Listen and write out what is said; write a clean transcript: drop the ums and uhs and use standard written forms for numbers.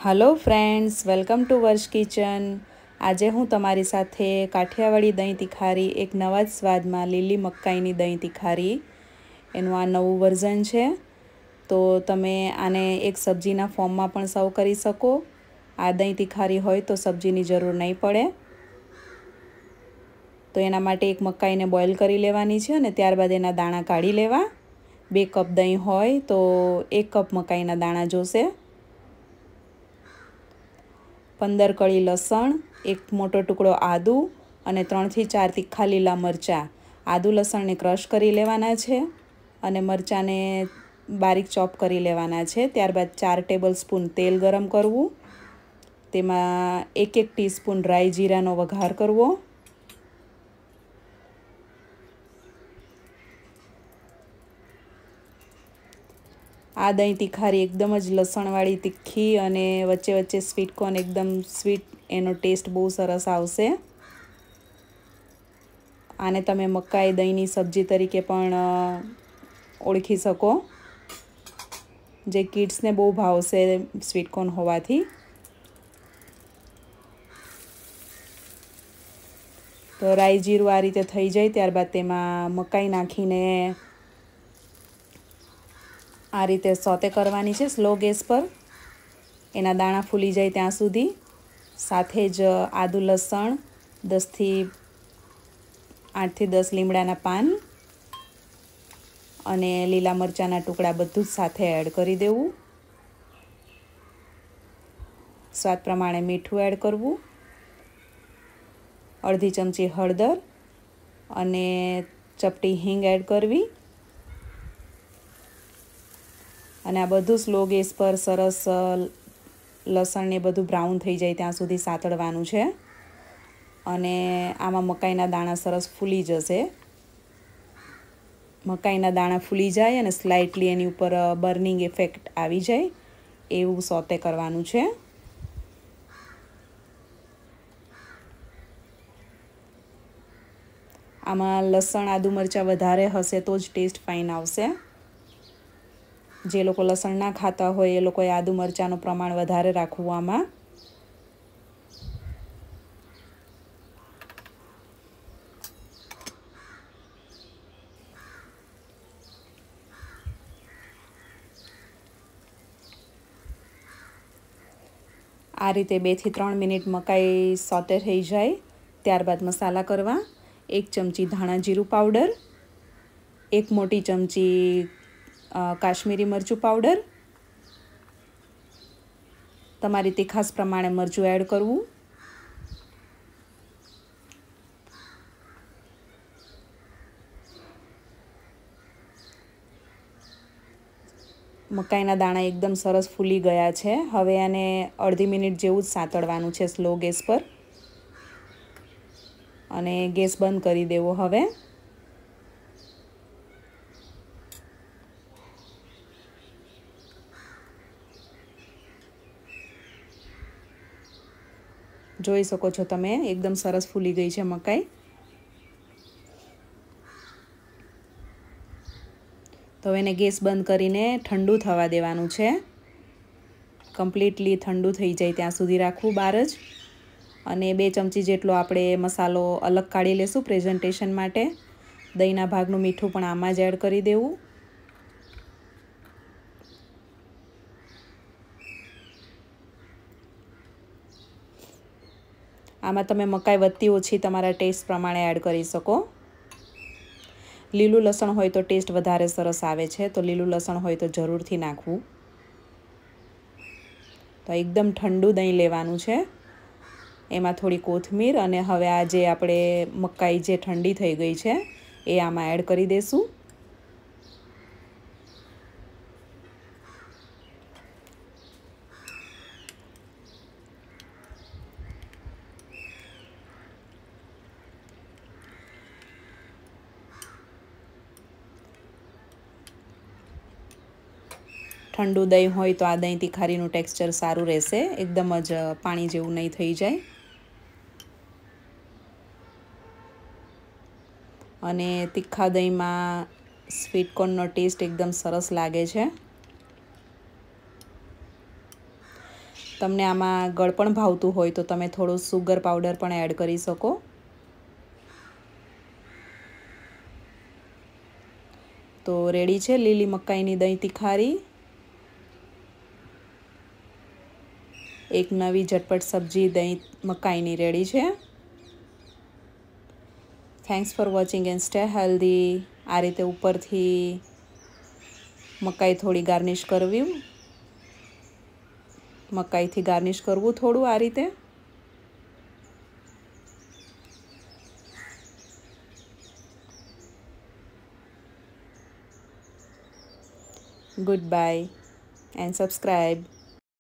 Hello friends, welcome to Varsh kitchen. આજે હું તમારી સાથે કાઠિયાવાડી દહીં તીખારી એક નવા જ સ્વાદમાં લીલી મકાઈની દહીં તીખારી એનું આ નવું વર્ઝન છે। તો તમે આને એક સબ્જીના ફોર્મમાં પણ સર્વ કરી શકો। આ દહીં તીખારી હોય તો સબ્જીની જરૂર નહીં પડે। તો એના માટે એક મકાઈને બોઇલ કરી લેવાની છે અને ત્યારબાદ એના દાણા કાઢી લેવા। 2 કપ દહીં હોય તો 1 કપ મકાઈના દાણા જોશે। 15 કળી લસણ, 1 મોટો ટુકડો આદુ અને 3 થી 4 તીખા લીલા મરચાં। આદુ લસણને ક્રશ કરી લેવાના છે અને મરચાંને બારીક ચોપ કરી લેવાના છે। ત્યારબાદ 4 ટેબલસ્પૂન તેલ ગરમ કરવું, તેમાં 1 ટીસ્પૂન રાઈ જીરાનો વઘાર કરવો। આ દહીં તીખારી એકદમ જ લસણવાળી તીખી અને વચ્ચે વચ્ચે સ્વીટ કોર્ન એકદમ સ્વીટ, એનો ટેસ્ટ બહુ સરસ આવશે। આને તમે મકાઈ દહીંની સબ્જી તરીકે પણ ઓળખી શકો, જે કિડ્સને બહુ ભાવશે સ્વીટ કોર્ન હોવાથી। તો રાઈ જીરું આ રીતે થઈ જાય ત્યારબાદ તેમાં મકાઈ નાખીને આ રીતે સોતે કરવાની છે સ્લો ગેસ પર, એના દાણા ફૂલી જાય ત્યાં સુધી। સાથે જ આદુ લસણ, 8 થી 10 લીમડાના પાન અને લીલા મરચાંના ટુકડા બધું જ સાથે એડ કરી દેવું। સ્વાદ પ્રમાણે મીઠું એડ કરવું, અડધી ચમચી હળદર અને ચપટી હિંગ એડ કરવી અને આ બધું સ્લો ગેસ પર સરસ લસણ ને બધું બ્રાઉન થઈ જાય ત્યાં સુધી સાતળવાનું છે અને આમાં મકાઈના દાણા સરસ ફૂલી જશે। મકાઈના દાણા ફૂલી જાય અને સ્લાઇટલી એની ઉપર બર્નિંગ ઇફેક્ટ આવી જાય એવું સોતે કરવાનું છે। આમાં લસણ આદુ મરચાં વધારે હશે તો જ ટેસ્ટ ફાઇન આવશે। જે લોકો લસણ ના ખાતા હોય એ લોકોએ આદુ મરચાંનું પ્રમાણ વધારે રાખવું આમાં। આ રીતે 2 થી 3 મિનિટ મકાઈ સોતે થઈ જાય ત્યારબાદ મસાલા કરવા। 1 ચમચી ધાણા જીરું પાવડર, 1 મોટી ચમચી કાશ્મીરી મરચું પાવડર, તમારી તીખાસ પ્રમાણે મરચું એડ કરવું। મકાઈના દાણા એકદમ સરસ ફૂલી ગયા છે। હવે આને અડધી મિનિટ જેવું જ સાતળવાનું છે સ્લો ગેસ પર અને ગેસ બંધ કરી દેવો। હવે જોઈ શકો છો તમે, એકદમ સરસ ફૂલી ગઈ છે મકાઈ। તો એને ગેસ બંધ કરીને ઠંડુ થવા દેવાનું છે। કમ્પ્લીટલી ઠંડુ થઈ જાય ત્યાં સુધી રાખવું બહાર જ અને 2 ચમચી જેટલો આપણે મસાલો અલગ કાઢી લેશું પ્રેઝન્ટેશન માટે। દહીંના ભાગનું મીઠું પણ આમાં જ એડ કરી દેવું। આમાં તમે મકાઈ વધતી ઓછી તમારા ટેસ્ટ પ્રમાણે એડ કરી શકો। લીલું લસણ હોય તો ટેસ્ટ વધારે સરસ આવે છે, તો લીલું લસણ હોય તો જરૂરથી નાખવું। તો એકદમ ઠંડુ દહીં લેવાનું છે, એમાં થોડી કોથમીર અને હવે આ જે આપણે મકાઈ જે ઠંડી થઈ ગઈ છે એ આમાં એડ કરી દઈશું। ઠંડુ દહીં હોય તો આ દહીં તીખારીનું ટેક્સચર સારું રહેશે, એકદમ જ પાણી જેવું નહીં થઈ જાય। અને તીખા દહીંમાં સ્વીટ કોર્નનો ટેસ્ટ એકદમ સરસ લાગે છે। તમને આમાં ગળપણ ભાવતું હોય તો તમે થોડું સુગર પાવડર પણ એડ કરી શકો. તો રેડી છે લીલી મકાઈની દહીં તિખારી. એક નવી ઝટપટ સબ્જી દહીં મકાઈની રેડી છે. Thanks for watching and stay healthy. આ રીતે ઉપરથી મકાઈ થોડી ગાર્નિશ કરવી, મકાઈથી ગાર્નિશ કરવું થોડું આ રીતે. Goodbye and subscribe.